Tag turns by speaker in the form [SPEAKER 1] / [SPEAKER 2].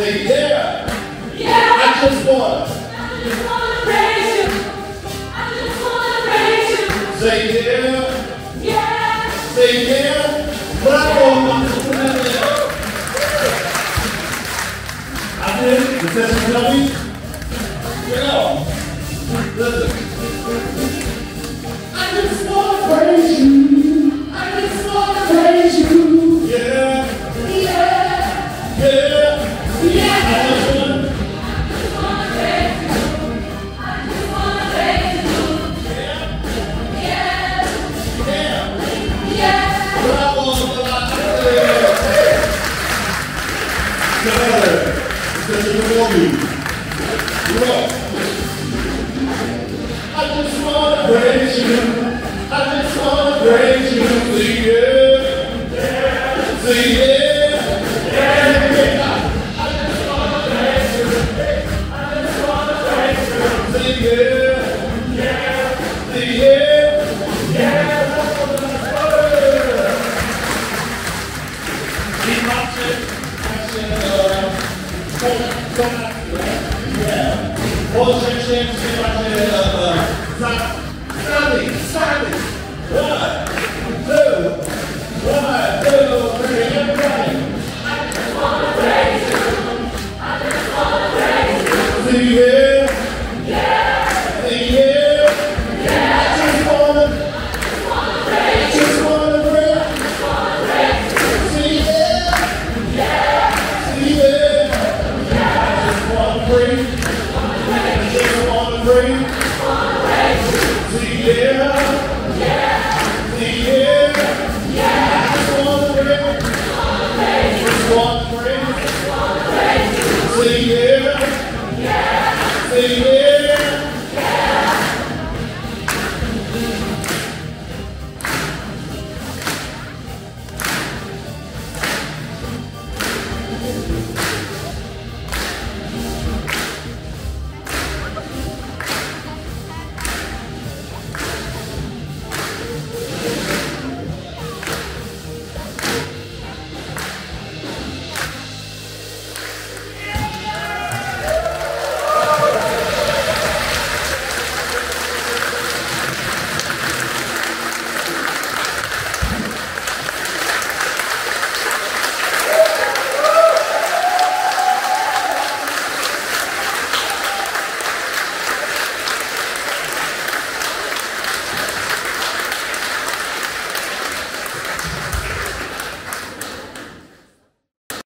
[SPEAKER 1] Say yeah.
[SPEAKER 2] Yeah.
[SPEAKER 1] I just wanna.
[SPEAKER 2] Praise you. I just wanna praise you.
[SPEAKER 1] Say yeah.
[SPEAKER 2] Yeah.
[SPEAKER 1] Say yeah. Bravo. I did. Is that some dummy? Yeah. Listen. I just wanna praise you. I just wanna praise you. Yeah.
[SPEAKER 2] Yeah.
[SPEAKER 1] Yeah.
[SPEAKER 2] Yeah.
[SPEAKER 1] I just wanna. I just wanna praise you. I just wanna praise you. Say yeah. Say yeah. I just wanna praise you. I just wanna praise you. Say yeah. Say yeah. Keep watching. Stanley. 1, 2, 1, 2, 3, everybody.
[SPEAKER 2] I just wanna praise you. I just wanna praise you.
[SPEAKER 1] Say yeah.
[SPEAKER 2] Yeah.
[SPEAKER 1] Say yeah.
[SPEAKER 2] Yeah.
[SPEAKER 1] I just wanna
[SPEAKER 2] Praise you.
[SPEAKER 1] just wanna praise.
[SPEAKER 2] I wanna praise you.
[SPEAKER 1] Say yeah.
[SPEAKER 2] Yeah.
[SPEAKER 1] Say yeah. I just wanna praise. I just wanna praise. Say yeah. Say yeah. I just wanna praise. Just wanna praise. Say yeah. Say yeah.